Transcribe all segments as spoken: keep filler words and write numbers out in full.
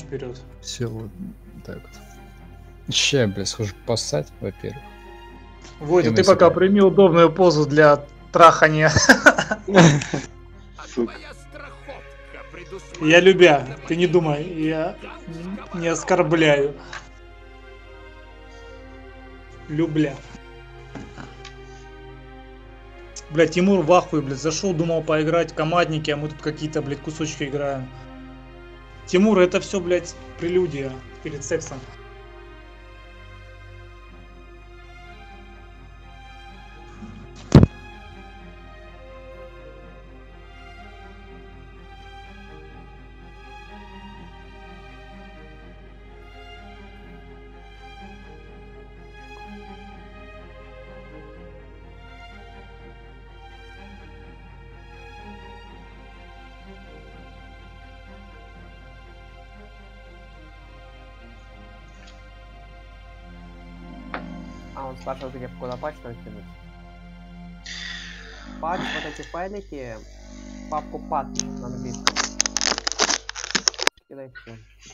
вперед. Все вот так вот. Ща, бля, схожу поссать, во-первых. Водя, ты пока прими удобную позу для трахания. Я любя, ты не думай, я не оскорбляю. Любля. Блять, Тимур в ахуе, блядь, зашел, думал поиграть в командники, а мы тут какие-то, блядь, кусочки играем. Тимур, это все, блядь, прелюдия перед сексом. А, он спрашивал, где куда патч надо кинуть. Патч, вот эти файлики, папку пат на английском. Кидай все.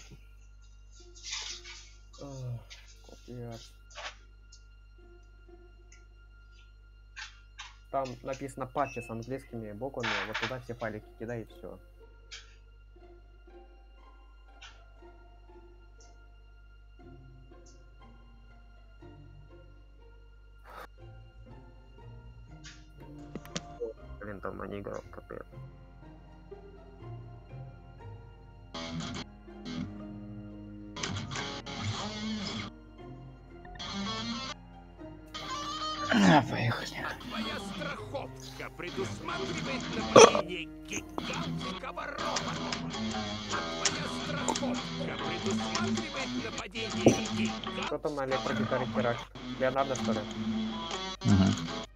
Там написано патчи с английскими буквами, вот туда все файлики кидай и все. Блин, давно не играл, капец. А, поехали. Твоя страховка предусматривает нападение гигантского робота. Твоя страховка предусматривает нападение гигантского. Кто там на электрогитаре херачит? Леонардо, что ли? Угу.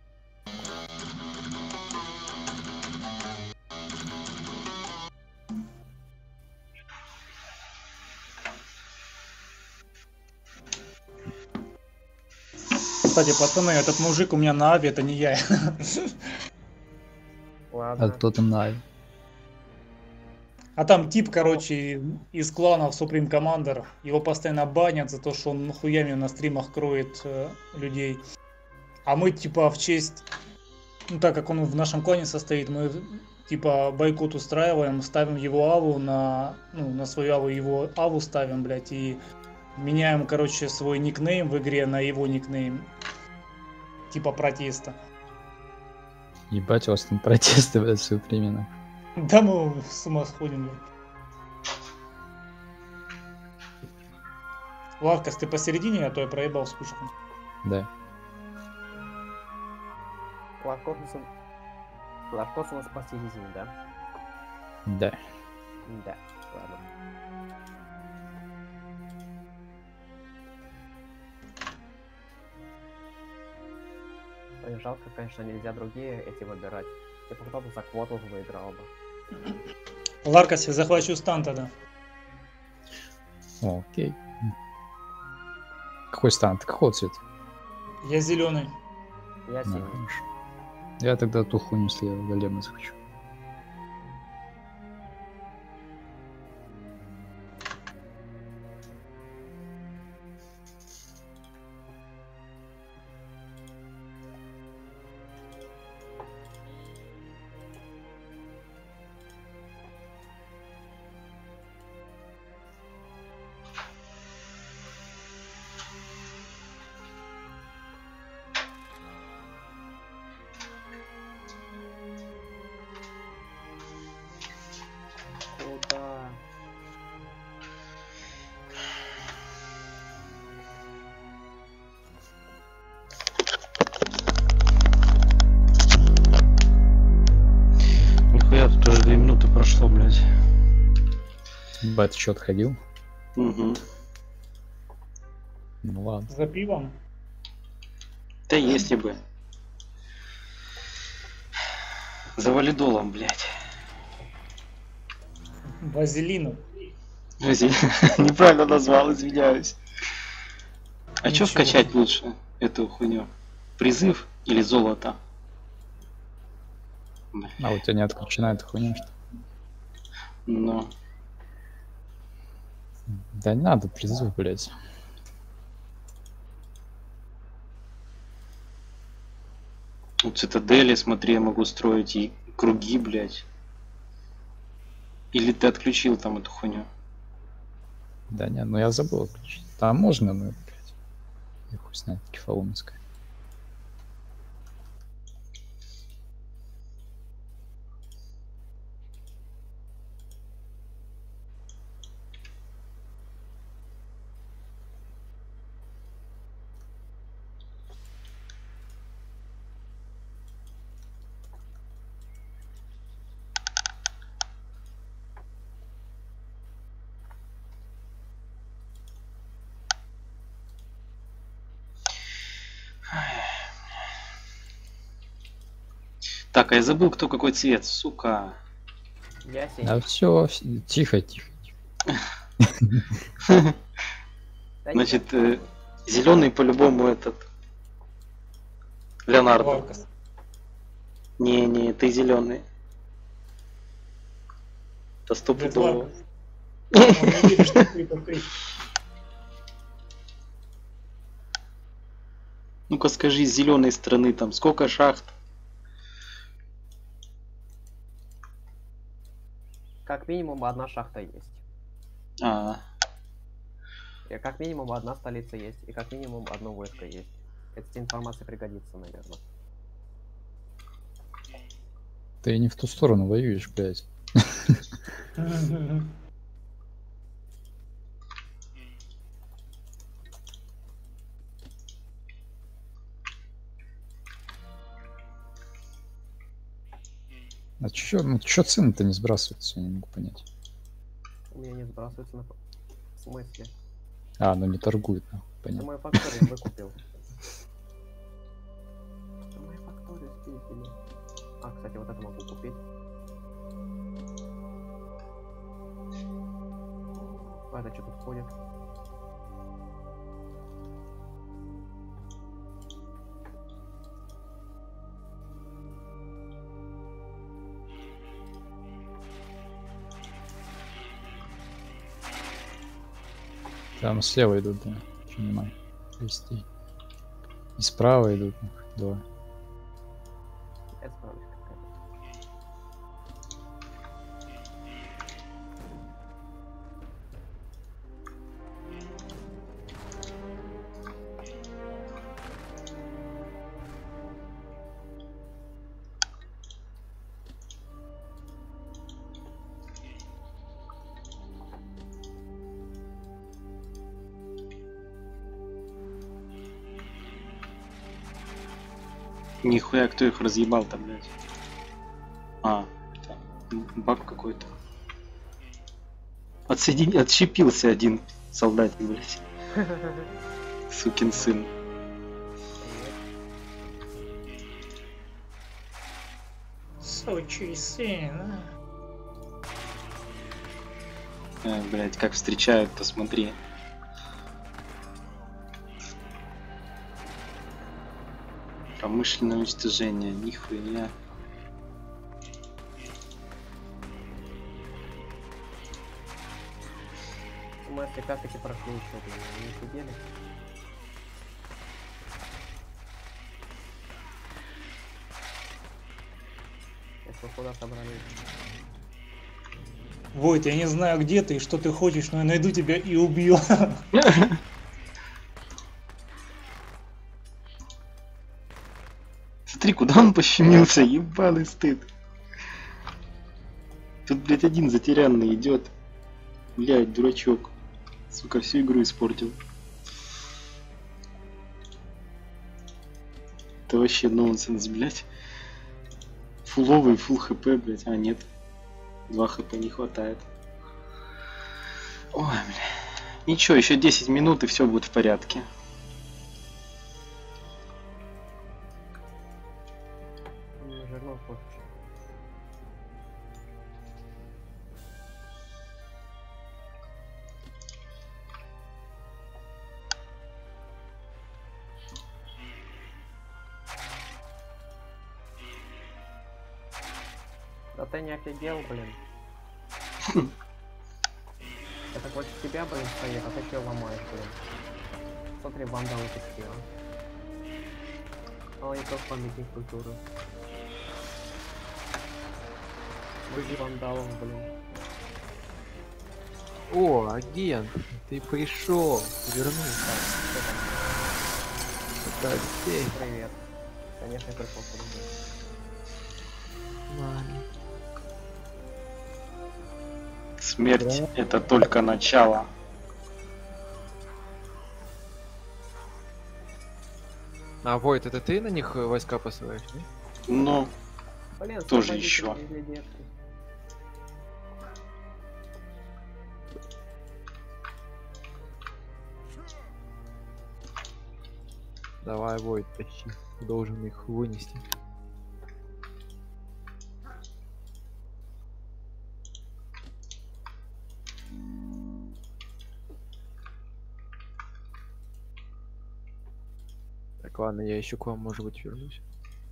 Кстати, пацаны, этот мужик у меня на Ави, это не я. Ладно. А кто там на Ави? А там тип, короче, из кланов Supreme Commander. Его постоянно банят за то, что он нахуями на стримах кроет э, людей. А мы, типа, в честь... Ну, так как он в нашем клане состоит, мы, типа, бойкот устраиваем, ставим его аву на... Ну, на свою аву его аву ставим, блядь, и меняем, короче, свой никнейм в игре на его никнейм. Типа протеста. Ебать, у вас там протесты, блядь, все времена. Да мы с ума сходим, блядь. Лавкас, ты посередине, а то я проебал скучку. Да. Лавкосом... Лавкосом посередине, да? Да. Да, ладно. Ой, жалко, конечно, нельзя другие эти выбирать. Типа кто-то за квоту выиграл бы. Ларкас, я захвачу стан тогда. О, окей. Какой стан? Ты какого цвета? Я зеленый. Я Ну, синий. хорошо. Я тогда ту хуйню слева голема захочу. Куда? Нихуя, тут уже две минуты прошло, блядь. Бат что отходил? Угу. Ну ладно. За пивом. Да если бы. За валидолом, блядь. Вазелину. Неправильно назвал, извиняюсь. А Ничего. что скачать лучше эту хуйню? Призыв или золото? А у тебя не отключена эта хуйня, что? Ну, Да не надо призыв, блядь. У цитадели, смотри, я могу строить и круги, блядь. Или ты отключил там эту хуйню? Да не, ну я забыл отключить. Там можно, но, блядь. Я хуй знает, кефалонская. Так, а я забыл, кто какой цвет, сука. Я синий. Да все, тихо, тихо. Да Значит, нет. зеленый по-любому этот. Леонардо. Варкас. Не, не, ты зеленый. Это Блядь, стопудово. Варкас. Он не верит, что ты такой. Ну-ка скажи, с зеленой стороны там сколько шахт? Как минимум одна шахта есть. А, И как минимум одна столица есть. И как минимум одно войско есть. Эта информация пригодится, наверное. Ты не в ту сторону воюешь, блядь. А чё, ну чё цены-то не сбрасываются, я не могу понять. У меня не сбрасывается на... В смысле? А, ну не торгуют, ну, Это понятно. мою факторию выкупил. Это мою факторию спиздили. А, кстати, вот это могу купить. А это что тут входит? Там слева идут, да, понимаю. Вести. И справа идут, ну, два. Я справлюсь какая-то. нихуя, кто их разъебал-то, блядь. А, это баг какой-то. Отсоедини... Отщепился один солдатик, блядь. Сукин сын. Сучий сын, а. Э, блядь, как встречают-то, смотри. Промышленное уничтожение, нихуя. Мы если как эти прошли еще, блин, не сидели. Если куда собрались. Войт, я не знаю, где ты и что ты хочешь, но я найду тебя и убью. Смотри, куда он пощемился, ебаный стыд. Тут, блядь, один затерянный идет. Блядь, дурачок. Сука, всю игру испортил. Это вообще нонсенс, блядь. Фуловый, фул хп, блядь. А, нет. два хп не хватает. Ой, бля. Ничего, еще десять минут и все будет в порядке. Жирно хочешь. Да ты не офигел, блин. Это против тебя, блин, стоит, а ты что ломаешь, блин? Смотри, вандалы пустила. А это памятник культуры. Выйди вандалов, блин. О, агент, ты пришел, вернулся. Так, что там? Подожди. Привет. Конечно, я пришел подожди. Ладно. Смерть — это только начало. А, Войт, это ты на них э, войска посылаешь, не? Но Блин, Тоже освободите еще. для детки. Давай, Войт, тащи. Ты должен их вынести. Так, ладно, я еще к вам, может быть, вернусь.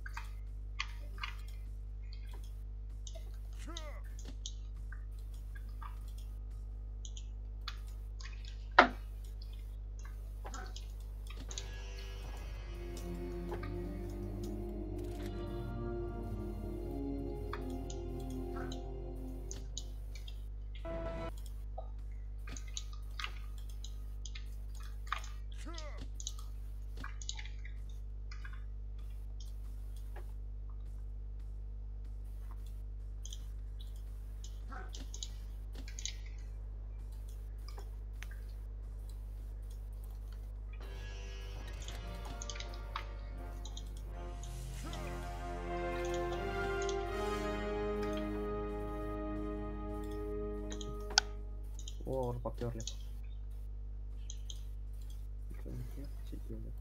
О, уже поперли. Сидели.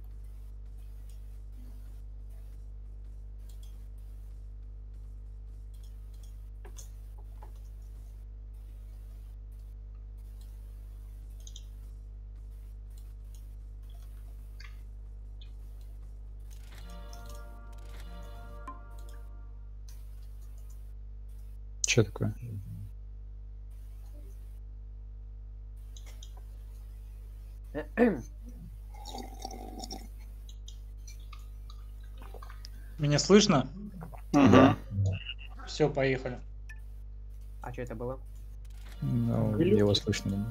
Что такое? Меня слышно? Мгм. Все, поехали. А что это было? Ну, его слышно. не было.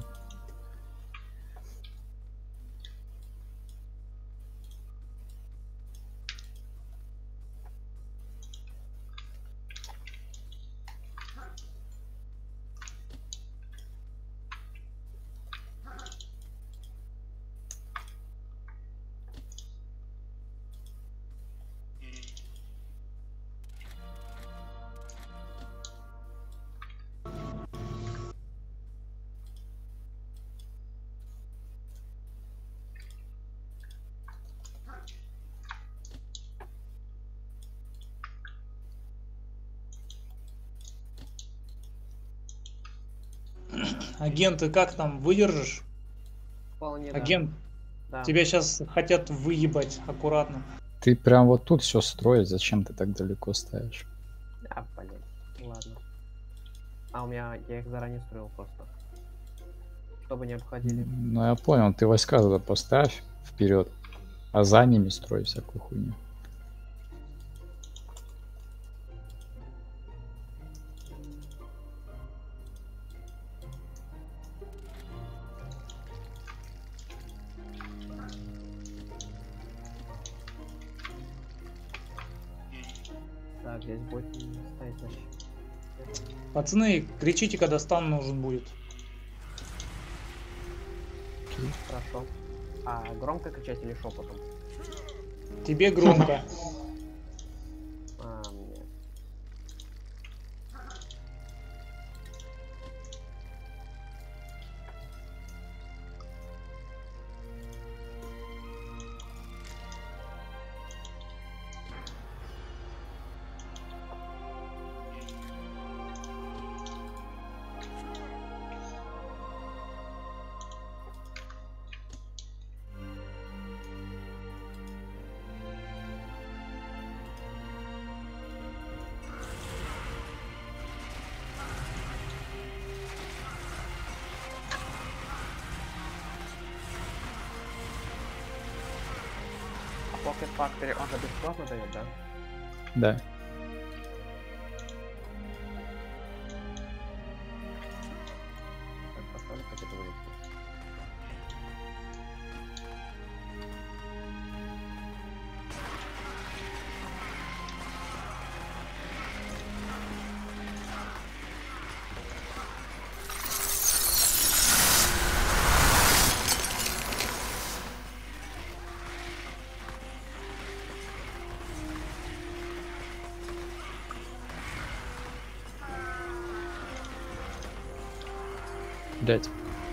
Агент, ты как там, выдержишь? Вполне, да. Агент, Да. тебя сейчас хотят выебать, аккуратно. Ты прям вот тут все строишь, зачем ты так далеко ставишь? А, блин. Ладно. А у меня, я их заранее строил просто. Чтобы не обходили. Ну я понял, ты войска туда поставь вперед, а за ними строй всякую хуйню. Так, здесь будет стоять, значит. Пацаны, кричите, когда стан нужен будет. Хорошо. А громко кричать или шепотом? Тебе громко. А, мне. Pocket Factory, он же бесплатно дает, да? Да. Так, поставлю, как это выглядит. Блять.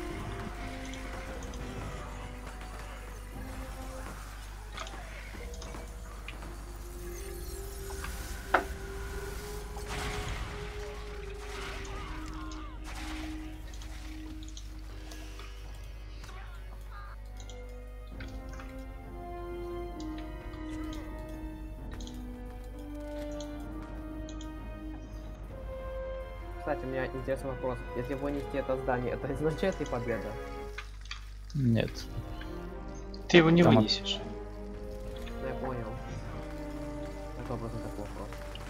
Кстати, у меня интересный вопрос. Если вынести это здание, это означает ли победа? Нет. Ты его не Там от- вынесешь. Ну, я понял. Это образом так вопрос.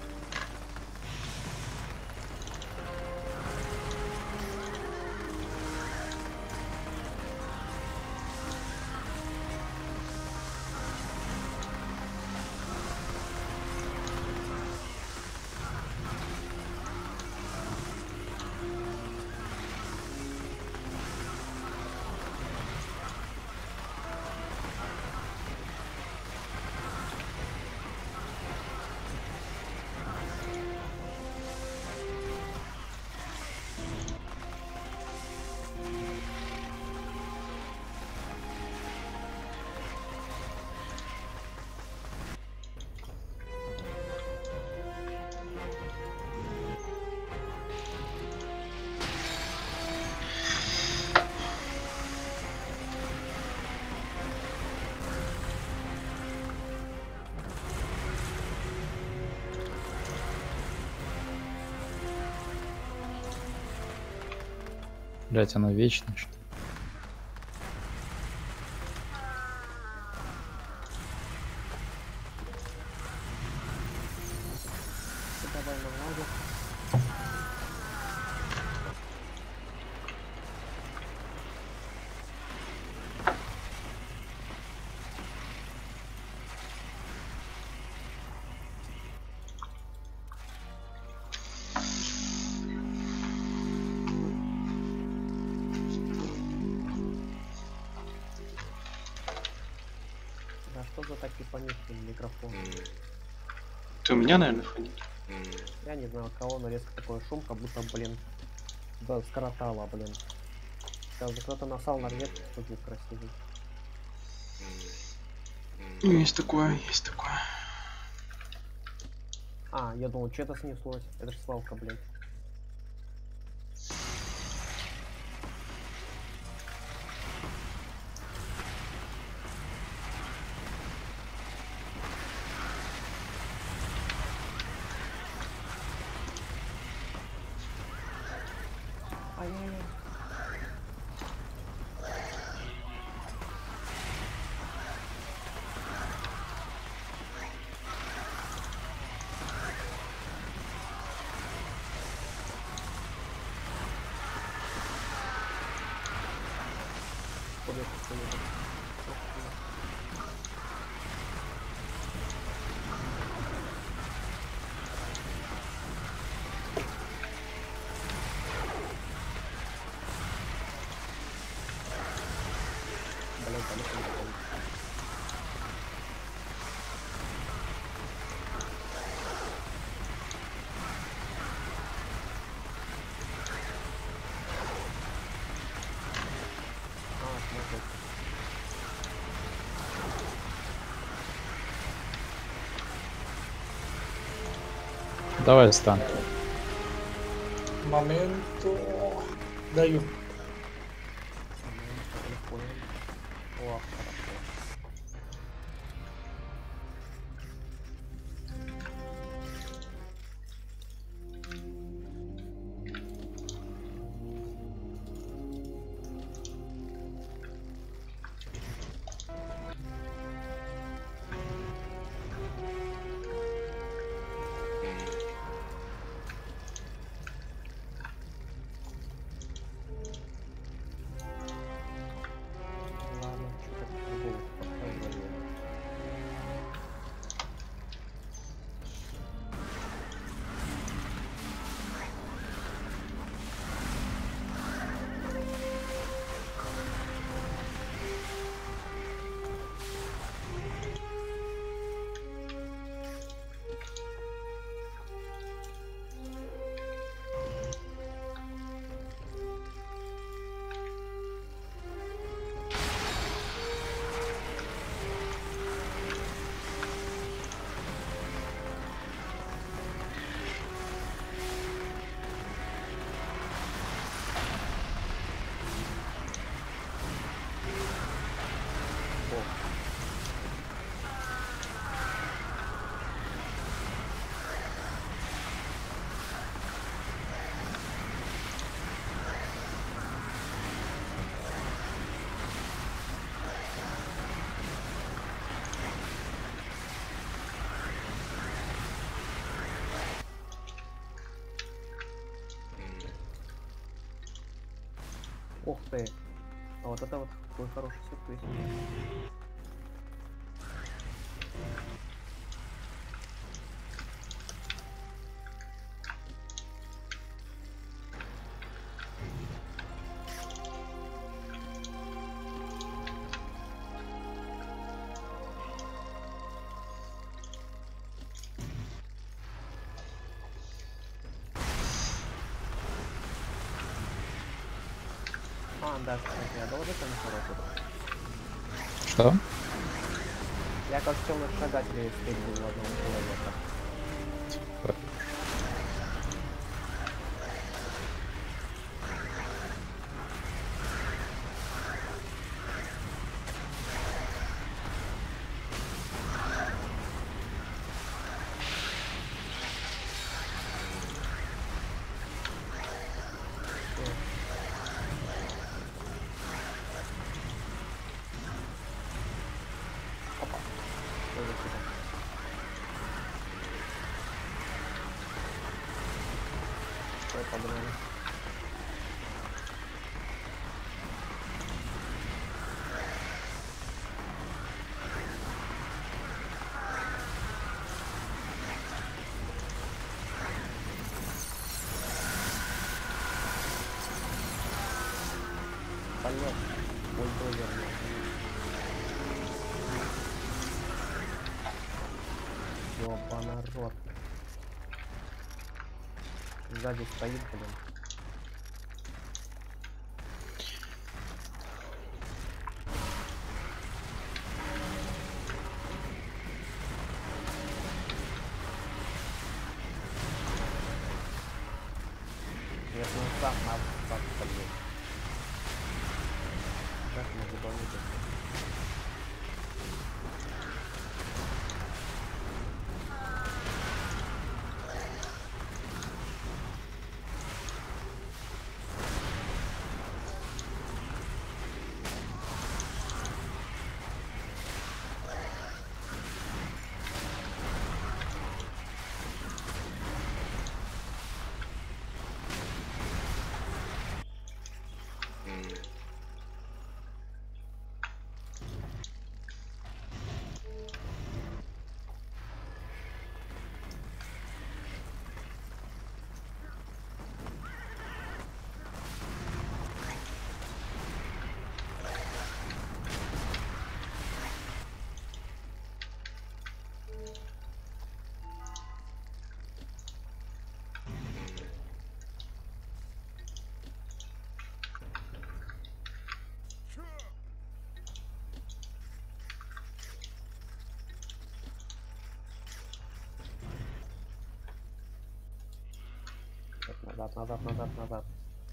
Блять, оно вечно, что ли? Давай наладим. Да что за такие помехи микрофон? Ты у меня, наверное, фонит. Я не знаю, от кого, но резко такой шум, как будто, блин, да, скоротало, блин. Сейчас бы кто-то насал на рвет, что звук красивый. Есть такое, есть такое. А, я думал, что это снеслось. Это же свалка, блядь. Ай-яй-яй. Куда ты стоишь? Блядь, далеко не стоит. А, смотри. Давай стан. Моменту. Даю. О, хорошо. Ух ты. А вот это вот такой хороший сюрприз. А, да, кстати, я должен там хороший. Что? Я как темных шагателей встретил одного человека. Опа. Что это сюда? Что, погнали? Полет. Бульдозер. Ёбана рот. Сзади стоит, блин. Нет, ну сам надо так подъехать. Как мы дополнительно? Назад, назад, назад, назад.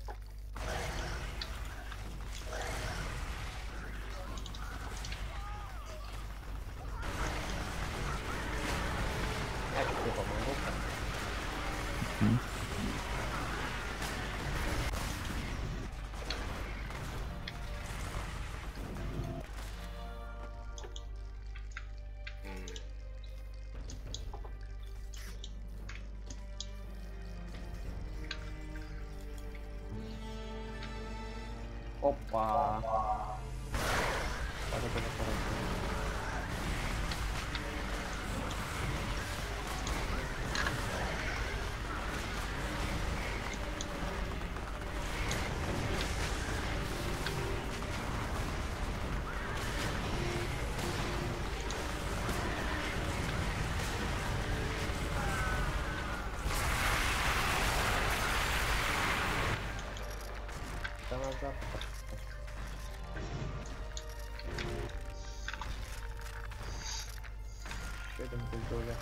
Я тебе помогу. М. Опа. Вот это вот хорошо. Да назад. Что там бульдозер?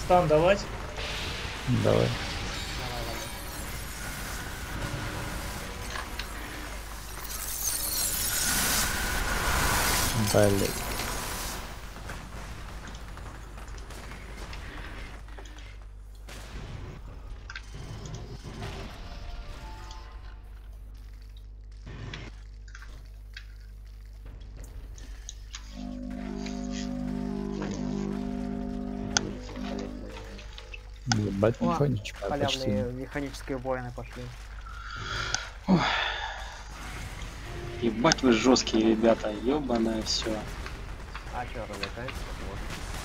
Стан давать? Давай. Блять. Ебать, О, механичка почти. халявные механические воины пошли. Ебать вы жесткие ребята, ебаное все. А чё, развлекаемся? Вот.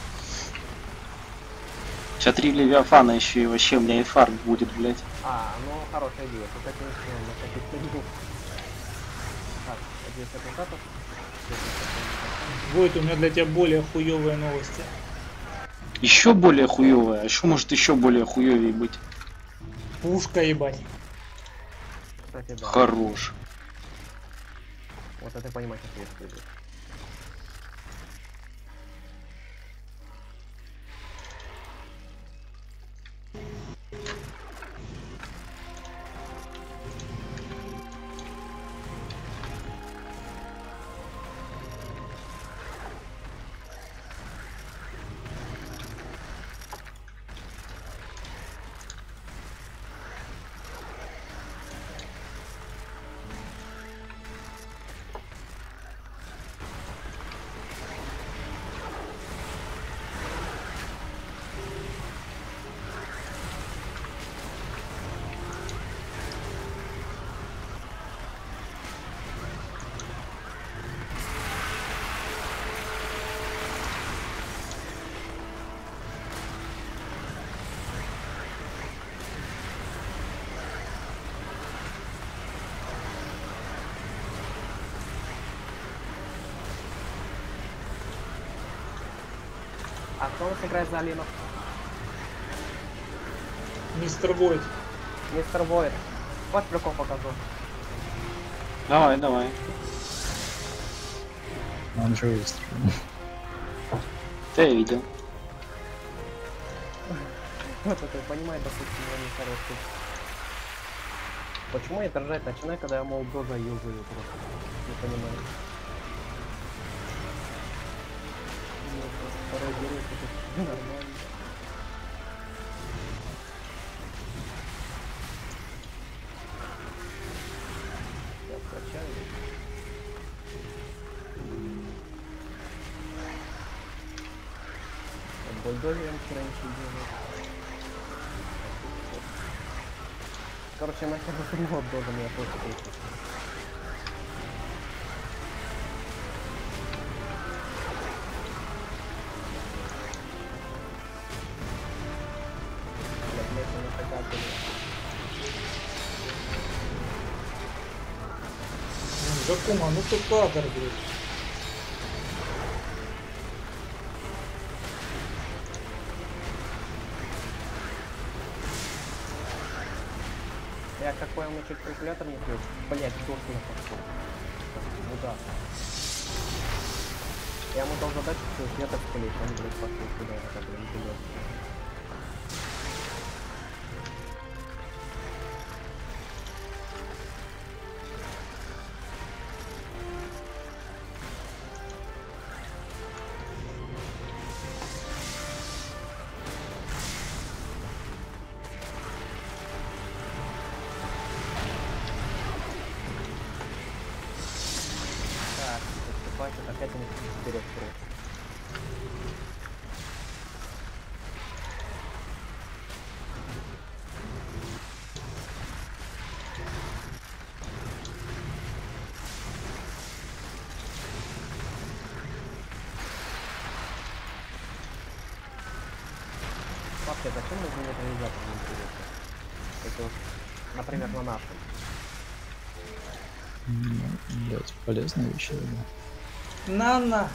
Сейчас три левиафана еще и вообще у меня инфаркт будет, блять. А, ну хорошая идея. Тут это начнем накопить пыльню. Так, здесь атентатов. Войт, у меня для тебя более хуевые новости. Еще более хуевая, а что может еще более хуевее быть? Пушка, ебать. Кстати, да. Хорош. Вот это понимать, что есть будет. А кто у нас играет за Алину? Мистер Войт. Мистер Войд. Вот прикол покажу. Давай, давай. Он же выстрелил. Да я видел. Вот это понимает, допустим, не хороший. Почему я дрожать начинаю, когда я мол доза юзаю просто? Не понимаю. Второй герой, это нормально. Я скачаю. Бульдозером вчера ничего делает. Короче, нахер вот доза меня просто крутит. Жакума, ну ты кадр, блядь. Я как понял, мы чуть калькулятор не ключ. Блять, дурку на пошел. Ну да. Я ему дал задачу, что я так спалить, он, блядь, пошел сюда, это, блин, туда. Так, поступать, опять они вперед вперед. Вообще, зачем нужен нейтрализатор, мне интересно? Это вот, например, на нашем. Ну, блять, полезная вещь, да. На-на.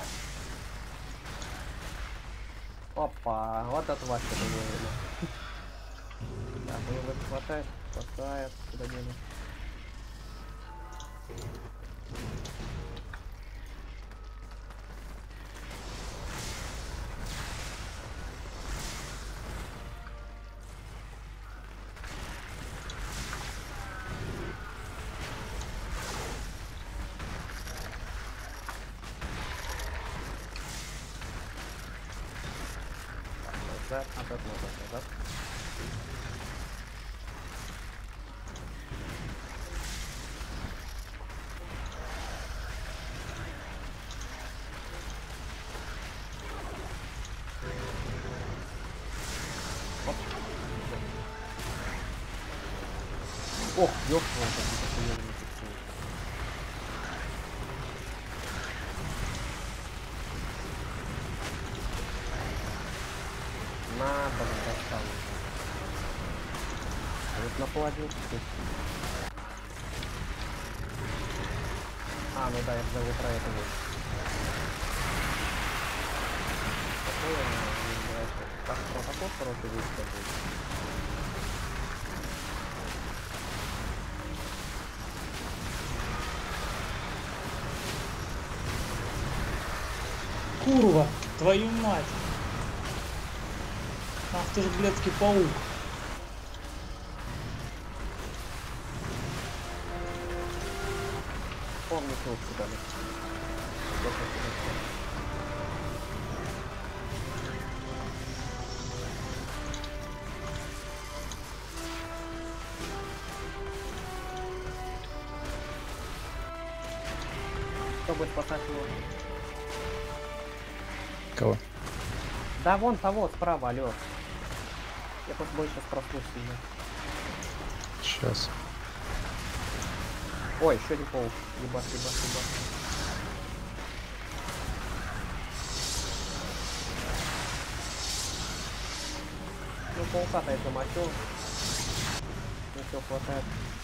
Опа, вот это вообще вовремя. Так, у него хватает, хватает, куда денег. назад, назад, назад, назад. Оп. Ох, ёпта, какие-то хуёвые такие. На, блин, достал. А вот наполовину. А, ну да, я забыл про это вот. Какой он мне нравится? Так, протокол хороший выставил. Курва, твою мать. Ах ты ж блядский паук. Помню, что сюда. Кто будет спасать его? Кого? Да вон того, справа, алё. Я просто больше сейчас проснусь сильно. Сейчас. Ой, еще один паук. Ебать, ебать, ебать. Ну, паука-то я замочил. Ну, все хватает.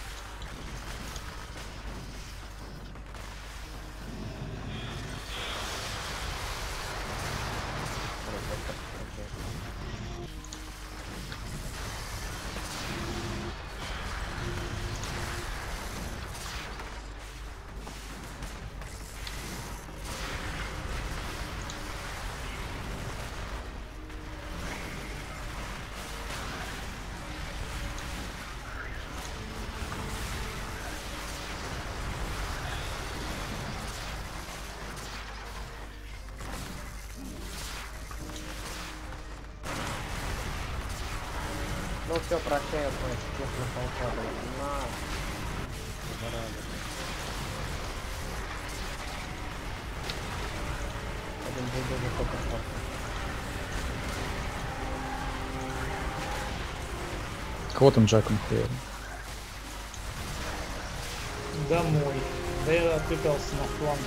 Ну все, прощаю, твой честно паука, блин. На. Зараза. Один бульдозер только остался. Кого там Джаком хуяли? Домой. Да я отвлекался на фланг.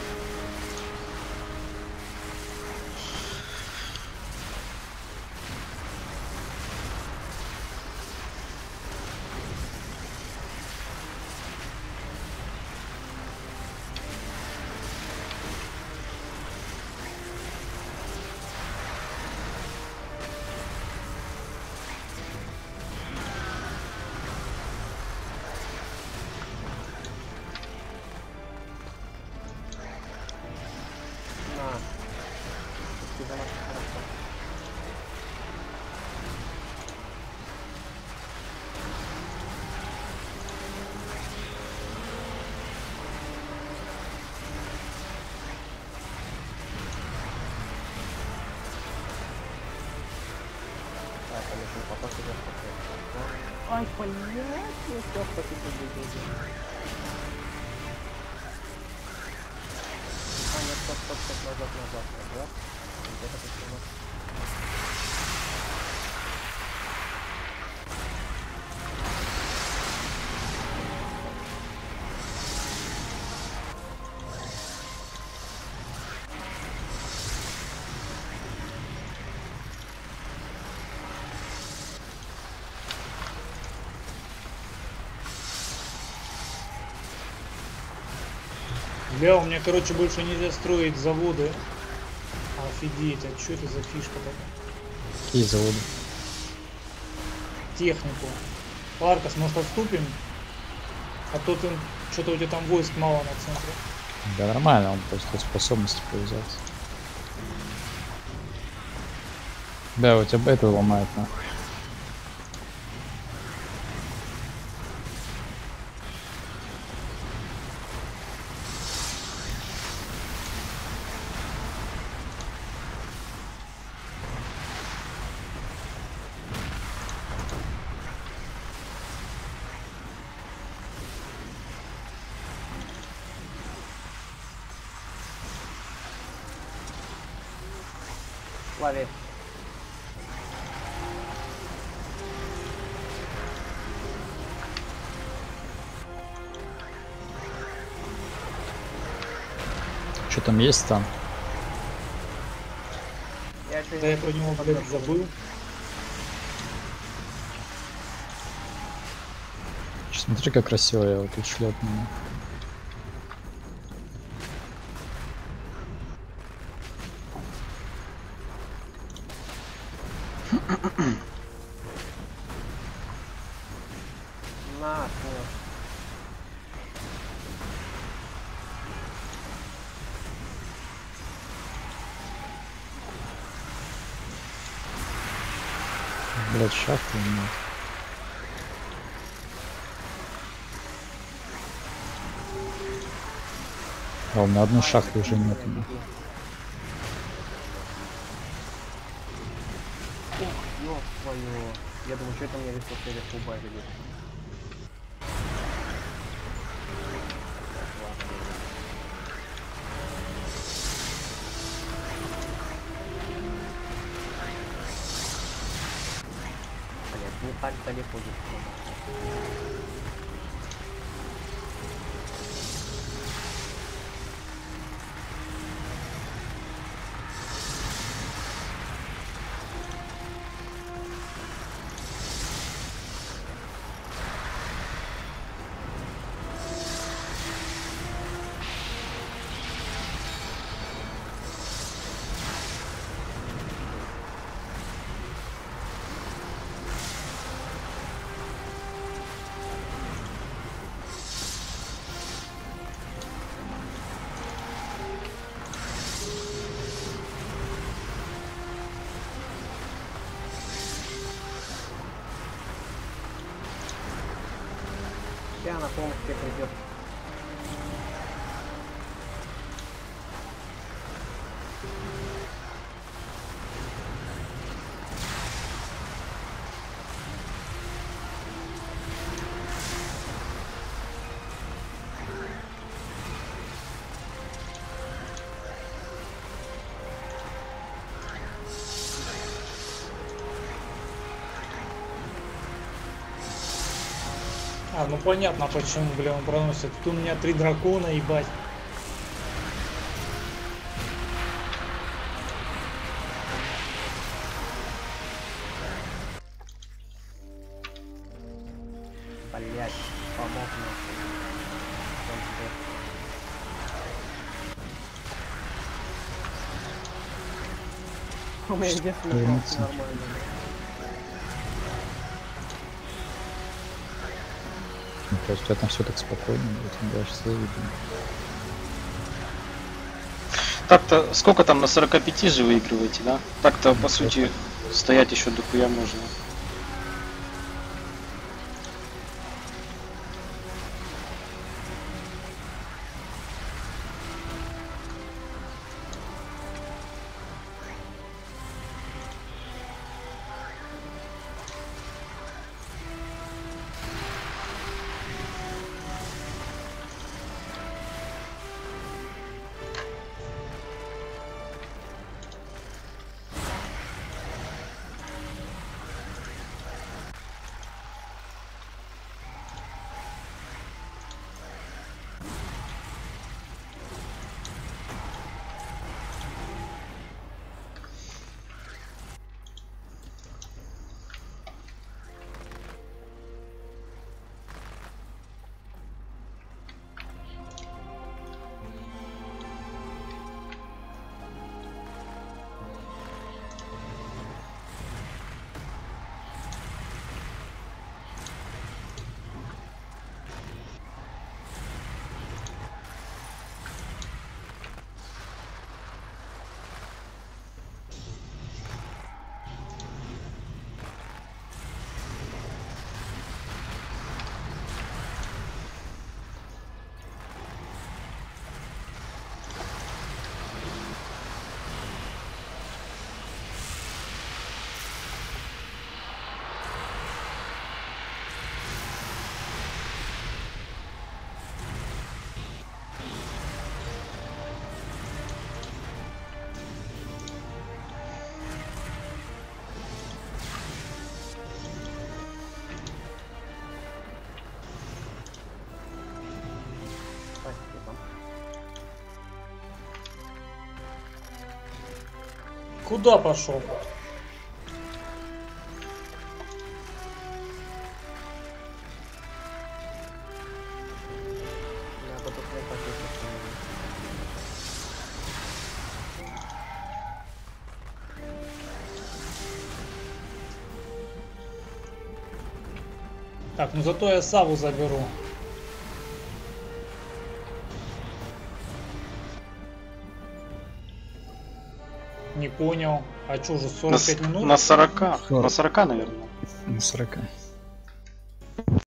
На. Ты за нас хорошо. Так, конечно, поток идет по. Ай, блядь, ну все, спасибо, люди. А, нет, стоп, стоп, стоп, назад, назад, назад. Где-то тут у нас. Бля, у меня, короче, больше нельзя строить заводы. Офигеть, а что это за фишка такая? Какие заводы? Технику. Ларкас, может отступим? А то ты что-то у тебя там войск мало на центре. Да нормально, он просто способности повязался. Да, у тебя это ломает нахуй. Лови. Что там есть там? Я чё Да я про него, блядь, забыл. Смотри, как красиво я вот тут шлепну. На, хуй. Блять, шахты нет. А у меня одной шахты уже нет. Ух, ёб твою. Я думаю, что это мне ресурсы вверху бавили. Блять, не так далеко будет. Я на помощь тебе придет. А, ну понятно, почему, бля, он проносит. Тут у меня три дракона, ебать. Блять, помог нахуй. Он сдох. У меня единственный Вернуться. просто нормально. Ну, то есть у тебя там все так спокойно, будет, даже все видно. Так-то, сколько там, на сорока пяти же выигрываете, да? Так-то, по сути, стоять еще дохуя можно. Куда пошел? Я буду клепать, если что. Так, ну зато я Саву заберу. Не понял. А что же, На, сорок с- пять минут? на сорока. сорок. На сорока, наверное. На сорока.